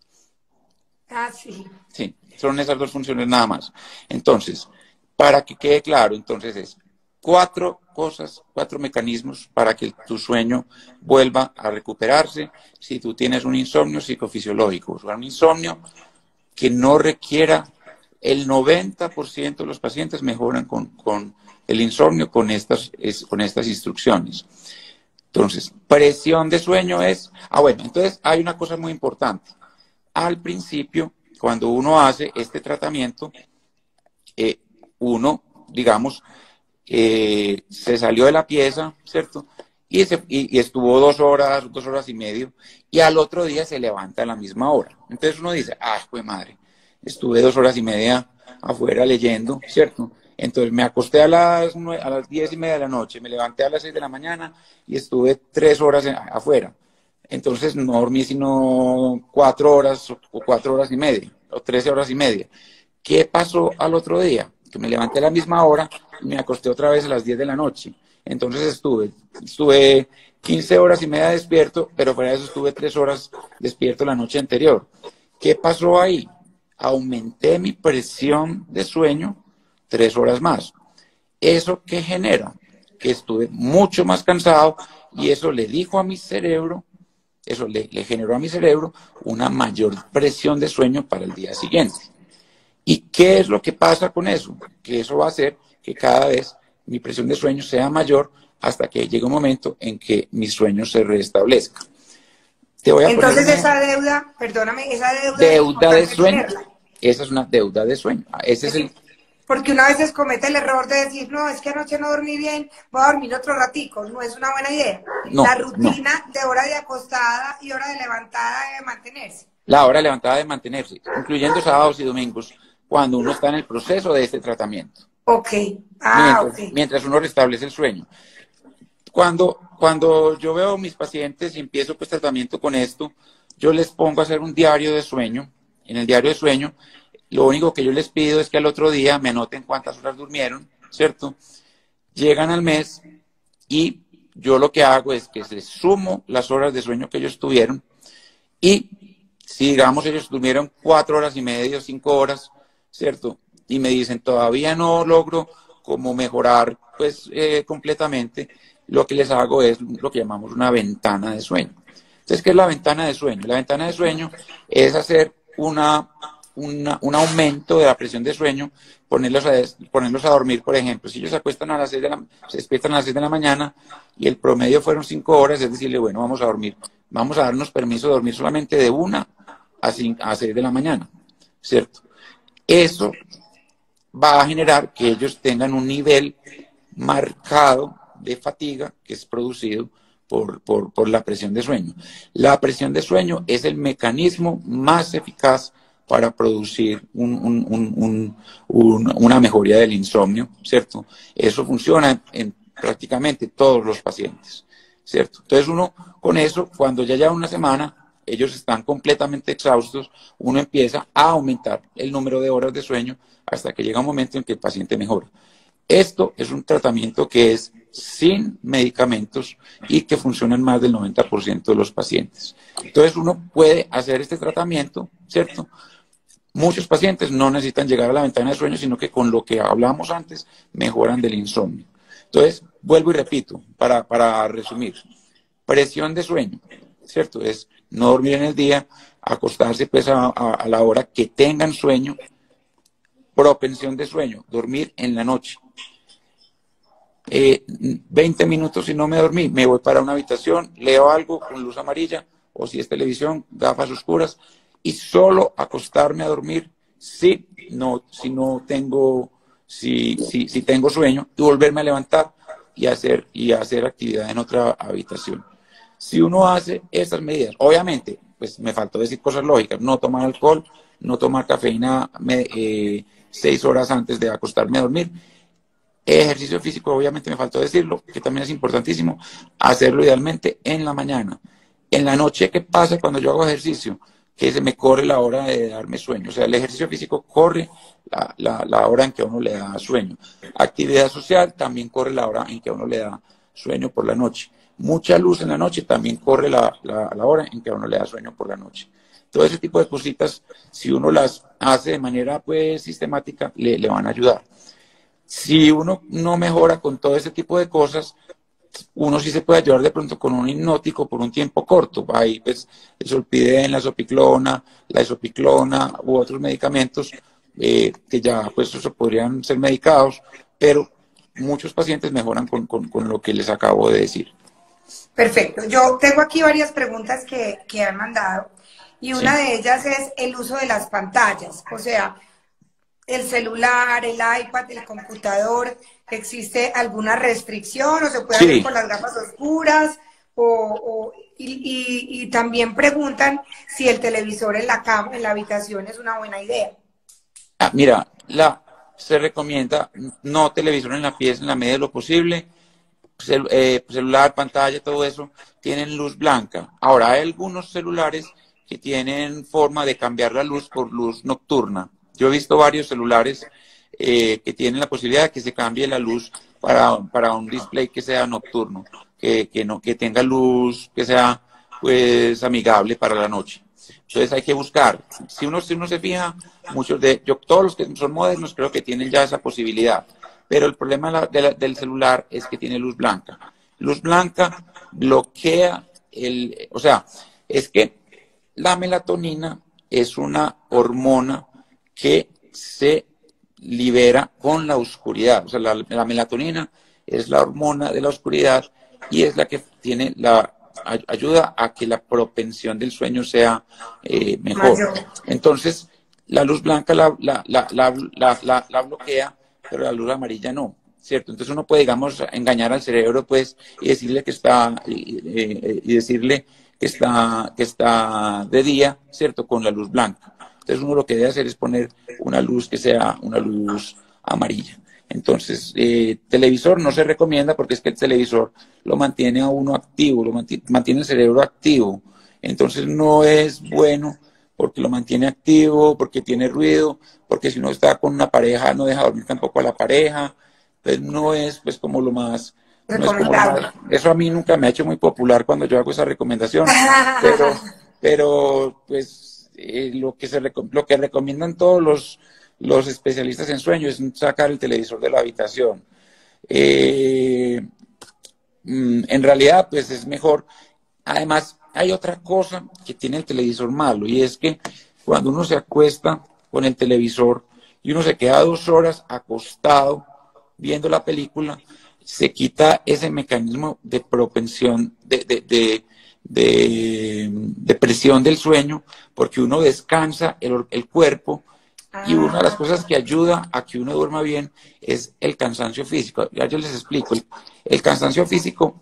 Speaker 1: Ah, sí.
Speaker 2: Sí, son esas dos funciones nada más. Entonces, para que quede claro, entonces es cuatro cosas, cuatro mecanismos para que tu sueño vuelva a recuperarse si tú tienes un insomnio psicofisiológico, o sea, un insomnio que no requiera, el noventa por ciento de los pacientes mejoran con, con el insomnio con estas, es, con estas instrucciones. Entonces, presión de sueño es, ah bueno, entonces hay una cosa muy importante. Al principio, cuando uno hace este tratamiento, eh, uno, digamos, eh, se salió de la pieza, ¿cierto? Y, se, y, y estuvo dos horas, dos horas y medio, y al otro día se levanta a la misma hora. Entonces uno dice, ah, pues madre, estuve dos horas y media afuera leyendo, ¿cierto? Entonces me acosté a las, nueve, a las diez y media de la noche, me levanté a las seis de la mañana y estuve tres horas en, afuera. Entonces no dormí sino cuatro horas o cuatro horas y media, o trece horas y media. ¿Qué pasó al otro día? Que me levanté a la misma hora y me acosté otra vez a las diez de la noche. Entonces estuve, estuve quince horas y media despierto, pero para eso estuve tres horas despierto la noche anterior. ¿Qué pasó ahí? Aumenté mi presión de sueño tres horas más. ¿Eso qué genera? Que estuve mucho más cansado y eso le dijo a mi cerebro, eso le, le generó a mi cerebro una mayor presión de sueño para el día siguiente. ¿Y qué es lo que pasa con eso? Que eso va a hacer que cada vez mi presión de sueño sea mayor hasta que llegue un momento en que mi sueño se restablezca. Te voy a
Speaker 1: Entonces
Speaker 2: poner
Speaker 1: esa deuda, perdóname, esa deuda es
Speaker 2: deuda de
Speaker 1: importante
Speaker 2: sueño.
Speaker 1: tenerla.
Speaker 2: Esa es una deuda de sueño. Ese es el...
Speaker 1: Porque una vez comete el error de decir, no, es que anoche no dormí bien, voy a dormir otro ratico. No es una buena idea.
Speaker 2: No,
Speaker 1: La
Speaker 2: no.
Speaker 1: rutina de hora de acostada y hora de levantada debe mantenerse.
Speaker 2: La hora levantada de mantenerse, incluyendo sábados y domingos, cuando uno está en el proceso de este tratamiento.
Speaker 1: Ok. Ah,
Speaker 2: Mientras,
Speaker 1: ok.
Speaker 2: mientras uno restablece el sueño. Cuando, cuando yo veo a mis pacientes y empiezo pues tratamiento con esto, yo les pongo a hacer un diario de sueño. En el diario de sueño, lo único que yo les pido es que al otro día me anoten cuántas horas durmieron, ¿cierto? Llegan al mes y yo lo que hago es que les sumo las horas de sueño que ellos tuvieron y si, digamos, ellos durmieron cuatro horas y media, cinco horas, ¿cierto? Y me dicen, todavía no logro como mejorar, pues, eh, completamente, lo que les hago es lo que llamamos una ventana de sueño. Entonces, ¿qué es la ventana de sueño? La ventana de sueño es hacer una, una, un aumento de la presión de sueño, ponerlos a, ponerlos a dormir, por ejemplo. Si ellos se acuestan a las seis de la, se despiertan a las seis de la mañana y el promedio fueron cinco horas, es decirle, bueno, vamos a dormir. Vamos a darnos permiso de dormir solamente de una a seis de la mañana, ¿cierto? Eso va a generar que ellos tengan un nivel marcado de fatiga que es producido por, por, por la presión de sueño. La presión de sueño es el mecanismo más eficaz para producir un, un, un, un, un, una mejoría del insomnio, ¿cierto? Eso funciona en, en prácticamente todos los pacientes, ¿cierto? Entonces uno con eso, cuando ya lleva una semana, ellos están completamente exhaustos, uno empieza a aumentar el número de horas de sueño hasta que llega un momento en que el paciente mejora. Esto es un tratamiento que es sin medicamentos y que funciona en más del noventa por ciento de los pacientes. Entonces uno puede hacer este tratamiento, ¿cierto? Muchos pacientes no necesitan llegar a la ventana de sueño, sino que con lo que hablamos antes mejoran del insomnio. Entonces, vuelvo y repito, para, para resumir, presión de sueño, ¿cierto? Es no dormir en el día, acostarse pues a, a, a la hora que tengan sueño. Propensión de sueño, dormir en la noche. Eh, veinte minutos si no me dormí, me voy para una habitación, leo algo con luz amarilla, o si es televisión, gafas oscuras, y solo acostarme a dormir si no, si no tengo, si, si, si tengo sueño, y volverme a levantar y hacer, y hacer actividad en otra habitación. Si uno hace estas medidas, obviamente, pues me faltó decir cosas lógicas, no tomar alcohol, no tomar cafeína me, eh, seis horas antes de acostarme a dormir. Ejercicio físico, obviamente me faltó decirlo, que también es importantísimo, hacerlo idealmente en la mañana. En la noche, ¿qué pasa cuando yo hago ejercicio? Que se me corre la hora de darme sueño. O sea, el ejercicio físico corre la, la, la hora en que a uno le da sueño. Actividad social también corre la hora en que a uno le da sueño por la noche. Mucha luz en la noche también corre la, la, la hora en que a uno le da sueño por la noche. Todo ese tipo de cositas, si uno las hace de manera pues sistemática, le, le van a ayudar. Si uno no mejora con todo ese tipo de cosas, uno sí se puede ayudar de pronto con un hipnótico por un tiempo corto. Ahí pues el solpidem, la sopiclona, la isopiclona u otros medicamentos eh, que ya pues eso podrían ser medicados, pero muchos pacientes mejoran con, con, con lo que les acabo de decir.
Speaker 1: Perfecto. Yo tengo aquí varias preguntas que, que han mandado y una sí. de ellas es el uso de las pantallas, o sea, el celular, el iPad, el computador, ¿existe alguna restricción o se puede sí. hacer con las gafas oscuras? O, o, y, y, y también preguntan si el televisor en la cama, en la habitación es una buena idea.
Speaker 2: Ah, mira, la, se recomienda no televisor en la pieza en la medida de lo posible. Cel, eh, celular, pantalla, todo eso, tienen luz blanca. Ahora, hay algunos celulares que tienen forma de cambiar la luz por luz nocturna. Yo he visto varios celulares eh, que tienen la posibilidad de que se cambie la luz para, para un display que sea nocturno, que, que, no, que tenga luz, que sea pues amigable para la noche. Entonces hay que buscar. Si uno, si uno se fija, muchos de yo, todos los que son modernos creo que tienen ya esa posibilidad. Pero el problema de la, de la, del celular es que tiene luz blanca. Luz blanca bloquea el... O sea, es que la melatonina es una hormona que se libera con la oscuridad. O sea, la, la melatonina es la hormona de la oscuridad y es la que tiene la ayuda a que la propensión del sueño sea eh, mejor. Entonces, la luz blanca la, la, la, la, la, la, la bloquea, pero la luz amarilla no, ¿cierto? Entonces uno puede, digamos, engañar al cerebro, pues, y decirle que está, y, y decirle que está, que está de día, ¿cierto? Con la luz blanca. Entonces uno lo que debe hacer es poner una luz que sea una luz amarilla. Entonces, eh, televisor no se recomienda porque es que el televisor lo mantiene a uno activo, lo mantiene, mantiene el cerebro activo. Entonces no es bueno porque lo mantiene activo, porque tiene ruido, porque si uno está con una pareja no deja dormir tampoco a la pareja. Entonces no es pues como lo más... No es como lo más, eso a mí nunca me ha hecho muy popular cuando yo hago esa recomendación, pero, pero pues eh, lo, que se, lo que recomiendan todos los... los especialistas en sueño es sacar el televisor de la habitación. Eh, en realidad, pues es mejor. Además, hay otra cosa que tiene el televisor malo, y es que cuando uno se acuesta con el televisor y uno se queda dos horas acostado viendo la película, se quita ese mecanismo de propensión, de, de, de, de, de presión del sueño, porque uno descansa el, el cuerpo. Y una de las cosas que ayuda a que uno duerma bien es el cansancio físico. Ya yo les explico. El, el cansancio físico,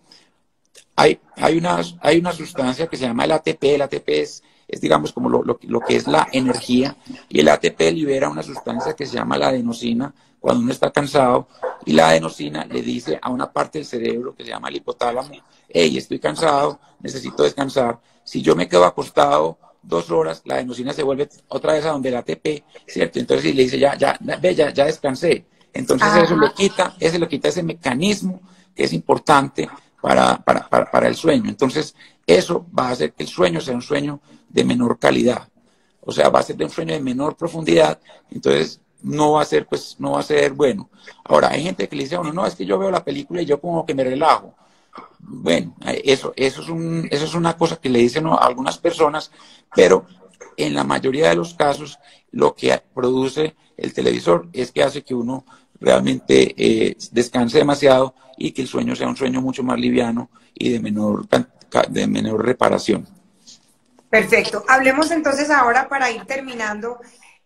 Speaker 2: hay, hay, una, hay una sustancia que se llama el A T P. El A T P es, es digamos, como lo, lo, lo que es la energía. Y el A T P libera una sustancia que se llama la adenosina cuando uno está cansado. Y la adenosina le dice a una parte del cerebro que se llama el hipotálamo: hey, estoy cansado, necesito descansar. Si yo me quedo acostado dos horas, la adenosina se vuelve otra vez a donde el A T P, ¿cierto? Entonces le dice, ya, ya, ve, ya, ya descansé. Entonces Ajá. eso le quita, eso le quita ese mecanismo que es importante para, para, para, para el sueño. Entonces, eso va a hacer que el sueño sea un sueño de menor calidad. O sea, va a ser de un sueño de menor profundidad. Entonces, no va a ser, pues, no va a ser bueno. Ahora, hay gente que le dice a uno, no, es que yo veo la película y yo como que me relajo. Bueno, eso, eso, es un, eso es una cosa que le dicen a algunas personas, pero en la mayoría de los casos lo que produce el televisor es que hace que uno realmente eh, descanse demasiado y que el sueño sea un sueño mucho más liviano y de menor, de menor reparación.
Speaker 1: Perfecto. Hablemos entonces ahora, para ir terminando,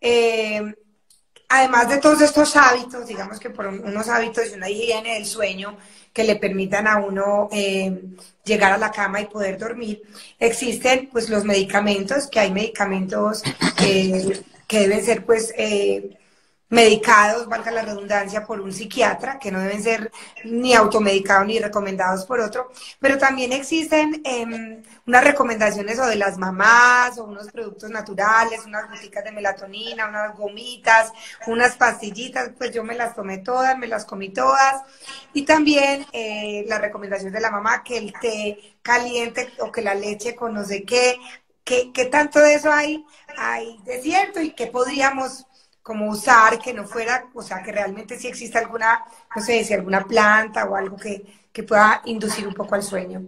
Speaker 1: eh, además de todos estos hábitos, digamos que por unos hábitos y una higiene del sueño que le permitan a uno eh, llegar a la cama y poder dormir, existen pues los medicamentos, que hay medicamentos eh, que deben ser pues eh, medicados, valga la redundancia, por un psiquiatra, que no deben ser ni automedicados ni recomendados por otro, pero también existen eh, unas recomendaciones o de las mamás, o unos productos naturales, unas goticas de melatonina, unas gomitas, unas pastillitas, pues yo me las tomé todas, me las comí todas, y también eh, la recomendación de la mamá, que el té caliente o que la leche con no sé qué, ¿qué, qué tanto de eso hay, hay de cierto y qué podríamos como usar, que no fuera, o sea, que realmente sí existe alguna, no sé, si alguna planta o algo que, que pueda inducir un poco al sueño?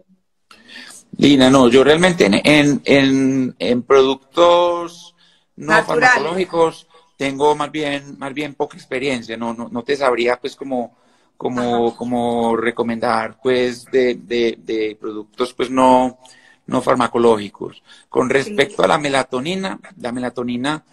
Speaker 2: Lina, no, yo realmente en, en, en, en productos no
Speaker 1: Naturales.
Speaker 2: farmacológicos tengo más bien, más bien poca experiencia, no, no, no te sabría pues como, como, como recomendar pues de, de, de productos pues no, no farmacológicos. Con respecto sí. a la melatonina, la melatonina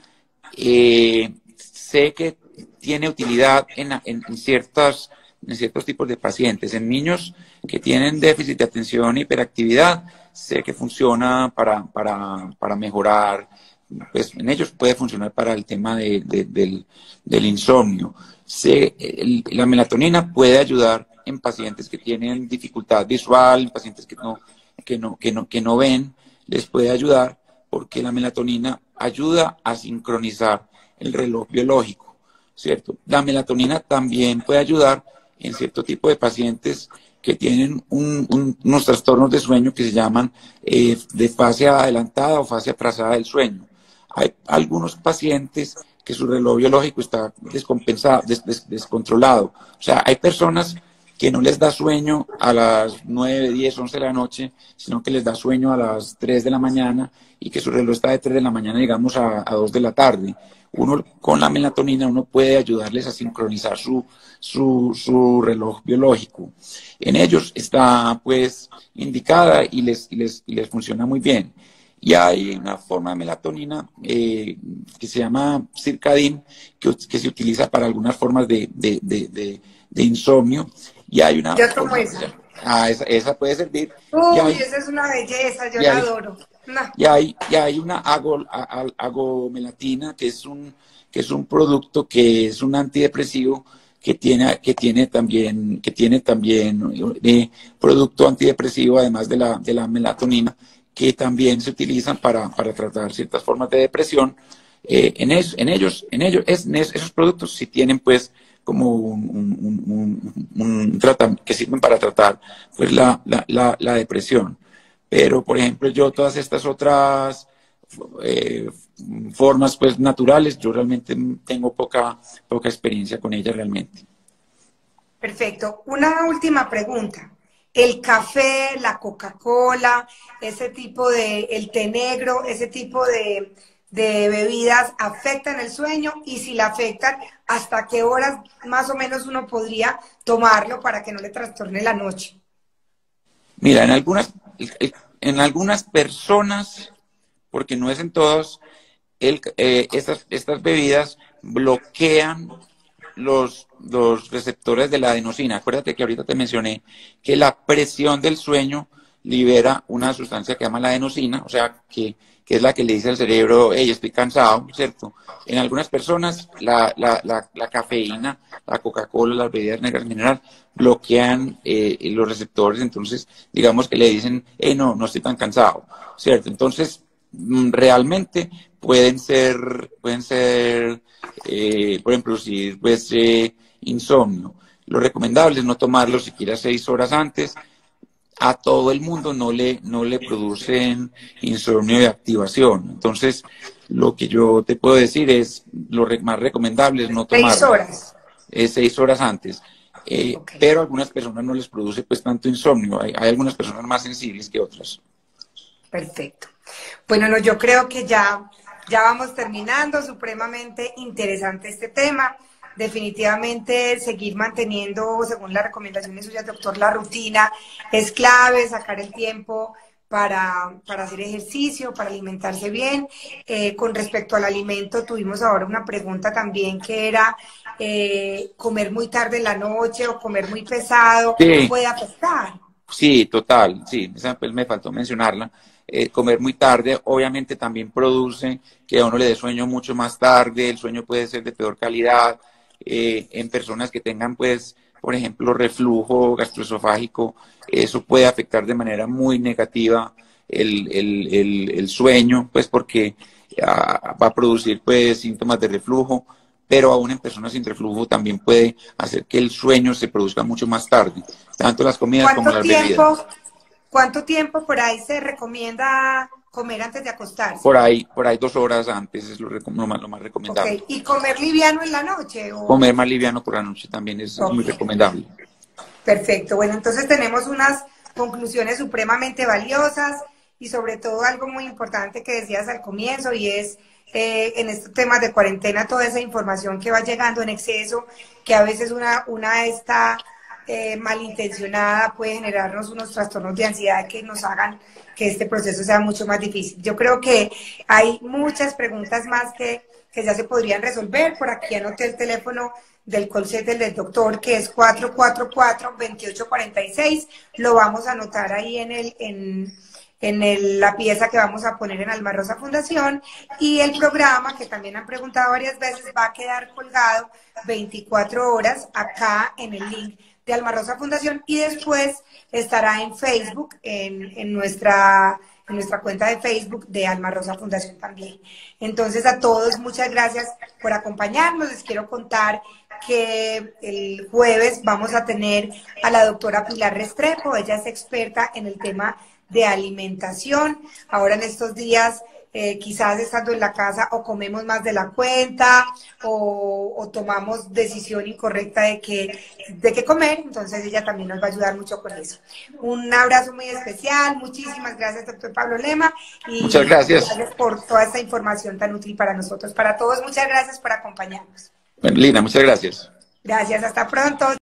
Speaker 2: eh, sé que tiene utilidad en, en, en, ciertas, en ciertos tipos de pacientes. En niños que tienen déficit de atención e hiperactividad, sé que funciona para, para, para mejorar, pues en ellos puede funcionar para el tema de, de, del, del insomnio. Sé, el, la melatonina puede ayudar en pacientes que tienen dificultad visual, en pacientes que no, que no, que no, que no ven, les puede ayudar porque la melatonina ayuda a sincronizar el reloj biológico, ¿cierto? La melatonina también puede ayudar en cierto tipo de pacientes que tienen un, un, unos trastornos de sueño que se llaman eh, de fase adelantada o fase atrasada del sueño. Hay algunos pacientes que su reloj biológico está descompensado, des, des, descontrolado. O sea, hay personas que no les da sueño a las nueve, diez, once de la noche, sino que les da sueño a las tres de la mañana y que su reloj está de tres de la mañana, digamos, a, a dos de la tarde. Uno, con la melatonina, uno puede ayudarles a sincronizar su, su, su reloj biológico. En ellos está, pues, indicada y les, y les, y les funciona muy bien. Y hay una forma de melatonina eh, que se llama circadin, que, que se utiliza para algunas formas de, de, de, de, de insomnio. Y hay una
Speaker 1: Yo tomo
Speaker 2: forma,
Speaker 1: esa.
Speaker 2: ah, esa, esa puede servir.
Speaker 1: Uy,
Speaker 2: Y hay,
Speaker 1: esa es una belleza, yo
Speaker 2: y
Speaker 1: la
Speaker 2: hay,
Speaker 1: adoro. No.
Speaker 2: y hay, y hay una ago, a- a- agomelatina, que es un, que es un producto que es un antidepresivo que tiene, que tiene también, que tiene también eh, producto antidepresivo, además de la, de la melatonina, que también se utilizan para, para tratar ciertas formas de depresión. Eh, en, es, en ellos, en ellos es, en es- esos productos sí tienen pues como un, un, un, un, un tratamiento que sirven para tratar pues la, la, la, la depresión. Pero, por ejemplo, yo todas estas otras eh, formas pues naturales, yo realmente tengo poca, poca experiencia con ellas realmente.
Speaker 1: Perfecto. Una última pregunta. El café, la Coca-Cola, ese tipo de, el té negro, ese tipo de, de bebidas afectan el sueño y si la afectan, ¿hasta qué horas más o menos uno podría tomarlo para que no le trastorne la noche?
Speaker 2: Mira, en algunas, en algunas personas, porque no es en todos, el, eh, estas, estas bebidas bloquean los, los receptores de la adenosina. Acuérdate que ahorita te mencioné que la presión del sueño libera una sustancia que se llama la adenosina, o sea, que, que es la que le dice al cerebro, hey, estoy cansado, ¿cierto? En algunas personas la, la, la, la cafeína, la Coca-Cola, las bebidas negras en general, bloquean eh, los receptores, entonces digamos que le dicen, hey, no, no estoy tan cansado, ¿cierto? Entonces, realmente pueden ser, pueden ser, eh, pueden producir pues, eh, insomnio. Lo recomendable es no tomarlo siquiera seis horas antes. A todo el mundo no le, no le producen insomnio de activación. Entonces, lo que yo te puedo decir es, lo re más recomendable es no
Speaker 1: Seis
Speaker 2: tomarlo
Speaker 1: horas.
Speaker 2: eh, seis horas antes. Eh,
Speaker 1: Ok.
Speaker 2: pero a algunas personas no les produce pues tanto insomnio. Hay, hay algunas personas más sensibles que otras.
Speaker 1: Perfecto. Bueno, no, yo creo que ya, ya vamos terminando, supremamente interesante este tema. Definitivamente seguir manteniendo, según las recomendaciones suyas, doctor, la rutina es clave, sacar el tiempo para, para hacer ejercicio, para alimentarse bien. Eh, con respecto al alimento, tuvimos ahora una pregunta también que era eh, comer muy tarde en la noche o comer muy pesado
Speaker 2: Sí,
Speaker 1: puede afectar.
Speaker 2: sí, total, sí, esa pues me faltó mencionarla. Eh, comer muy tarde obviamente también produce que a uno le dé sueño mucho más tarde, el sueño puede ser de peor calidad, eh, en personas que tengan pues, por ejemplo, reflujo gastroesofágico, eso puede afectar de manera muy negativa el, el, el, el sueño, pues porque ah, va a producir pues síntomas de reflujo, pero aún en personas sin reflujo también puede hacer que el sueño se produzca mucho más tarde, tanto las comidas como
Speaker 1: ¿Cuánto
Speaker 2: las
Speaker 1: tiempo,
Speaker 2: bebidas.
Speaker 1: cuánto tiempo por ahí se recomienda comer antes de acostarse?
Speaker 2: Por ahí, por ahí dos horas antes es lo, lo, más, lo más
Speaker 1: Ok,
Speaker 2: recomendable.
Speaker 1: ¿y comer liviano en la noche? O...
Speaker 2: Comer más liviano por la noche también es, es
Speaker 1: Ok,
Speaker 2: muy recomendable.
Speaker 1: perfecto. Bueno, entonces tenemos unas conclusiones supremamente valiosas y sobre todo algo muy importante que decías al comienzo y es eh, en estos temas de cuarentena toda esa información que va llegando en exceso, que a veces una, una está eh, malintencionada, puede generarnos unos trastornos de ansiedad que nos hagan que este proceso sea mucho más difícil. Yo creo que hay muchas preguntas más que, que ya se podrían resolver. Por aquí anoté el teléfono del call center del doctor, que es cuatro cuatro cuatro, dos ocho cuatro seis. Lo vamos a anotar ahí en, el, en, en el, la pieza que vamos a poner en Alma Rosa Fundación. Y el programa, que también han preguntado varias veces, va a quedar colgado veinticuatro horas acá en el link de Alma Rosa Fundación y después estará en Facebook, en, en, nuestra, en nuestra cuenta de Facebook de Alma Rosa Fundación también. Entonces a todos muchas gracias por acompañarnos. Les quiero contar que el jueves vamos a tener a la doctora Pilar Restrepo. Ella es experta en el tema de alimentación. Ahora en estos días eh, quizás estando en la casa o comemos más de la cuenta o, o tomamos decisión incorrecta de qué de qué comer, entonces ella también nos va a ayudar mucho con eso. Un abrazo muy especial, muchísimas gracias, doctor Pablo Lema,
Speaker 2: Muchas
Speaker 1: y
Speaker 2: gracias.
Speaker 1: gracias por toda esta información tan útil para nosotros, para todos. Muchas gracias por acompañarnos.
Speaker 2: Bueno, Lina, muchas gracias.
Speaker 1: Gracias, hasta pronto.